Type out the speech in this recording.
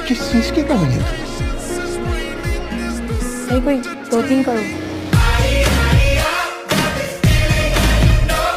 किस चीज की कमी है? भाई कोई 2-3 करोड़।